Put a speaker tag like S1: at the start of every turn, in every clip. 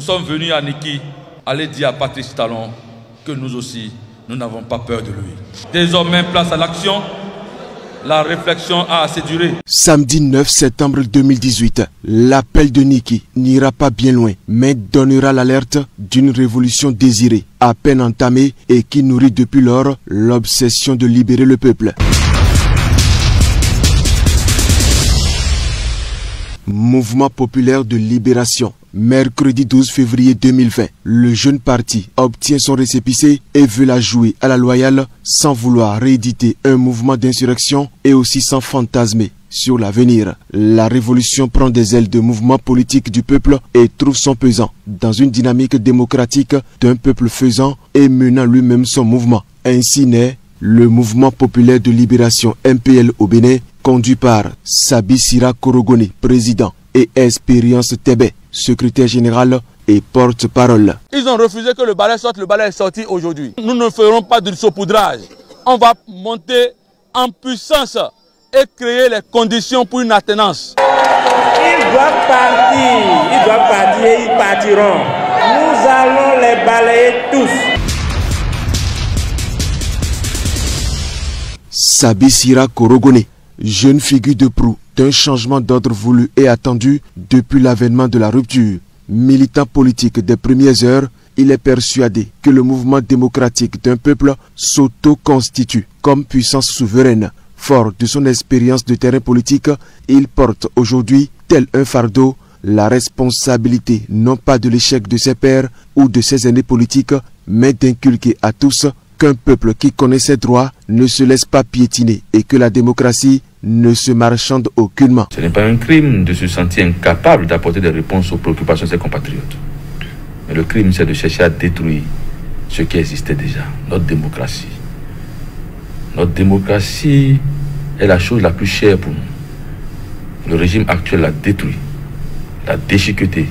S1: sommes venus à Niki aller dire à Patrice Talon que nous aussi, nous n'avons pas peur de lui. Désormais, place à l'action. La réflexion a assez duré.
S2: Samedi 9 septembre 2018, l'appel de Niki n'ira pas bien loin, mais donnera l'alerte d'une révolution désirée, à peine entamée et qui nourrit depuis lors l'obsession de libérer le peuple. Mouvement populaire de libération. Mercredi 12 février 2020, le jeune parti obtient son récépissé et veut la jouer à la loyale sans vouloir rééditer un mouvement d'insurrection et aussi sans fantasmer sur l'avenir. La révolution prend des ailes de mouvement politique du peuple et trouve son pesant dans une dynamique démocratique d'un peuple faisant et menant lui-même son mouvement. Ainsi naît le mouvement populaire de libération MPL au Bénin, conduit par Sabi Sira Korogone, président, et Expérience Tébé, secrétaire général et porte-parole.
S1: Ils ont refusé que le balai sorte, le balai est sorti aujourd'hui. Nous ne ferons pas de saupoudrage. On va monter en puissance et créer les conditions pour une attenance.
S3: Ils doivent partir et ils partiront. Nous allons les balayer tous.
S2: Sabi Sira Korogone, jeune figure de proue d'un changement d'ordre voulu et attendu depuis l'avènement de la rupture. Militant politique des premières heures, il est persuadé que le mouvement démocratique d'un peuple s'auto-constitue comme puissance souveraine. Fort de son expérience de terrain politique, il porte aujourd'hui, tel un fardeau, la responsabilité non pas de l'échec de ses pairs ou de ses aînés politiques, mais d'inculquer à tous qu'un peuple qui connaît ses droits ne se laisse pas piétiner et que la démocratie ne se marchande aucunement.
S4: Ce n'est pas un crime de se sentir incapable d'apporter des réponses aux préoccupations de ses compatriotes. Mais le crime, c'est de chercher à détruire ce qui existait déjà, notre démocratie. Notre démocratie est la chose la plus chère pour nous. Le régime actuel l'a détruit, l'a déchiqueté.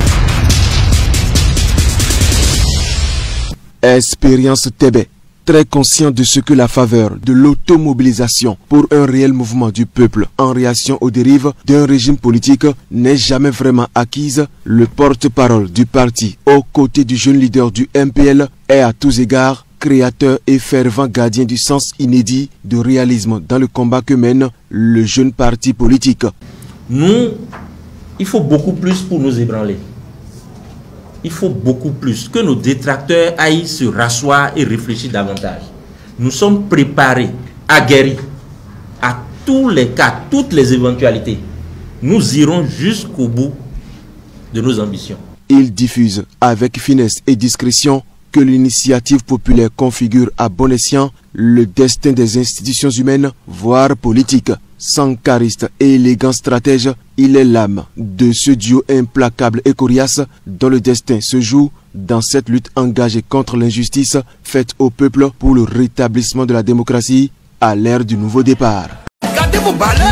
S2: Expérience Tébé, très conscient de ce que la faveur de l'automobilisation pour un réel mouvement du peuple en réaction aux dérives d'un régime politique n'est jamais vraiment acquise, le porte-parole du parti aux côtés du jeune leader du MPL est à tous égards créateur et fervent gardien du sens inédit de réalisme dans le combat que mène le jeune parti politique.
S3: Nous, il faut beaucoup plus pour nous ébranler. Il faut beaucoup plus que nos détracteurs aillent se rasseoir et réfléchir davantage. Nous sommes préparés, aguerris à tous les cas, toutes les éventualités. Nous irons jusqu'au bout de nos ambitions.
S2: Il diffuse avec finesse et discrétion que l'initiative populaire configure à bon escient le destin des institutions humaines, voire politiques. Sankariste et élégant stratège, il est l'âme de ce duo implacable et coriace dont le destin se joue dans cette lutte engagée contre l'injustice faite au peuple pour le rétablissement de la démocratie à l'ère du nouveau départ.
S5: Gardez vos balais.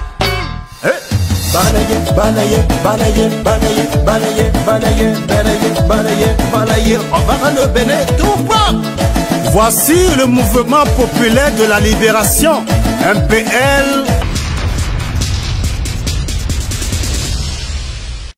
S5: Balayez, on va le Bénin tout bas. Voici le mouvement populaire de la libération, MPL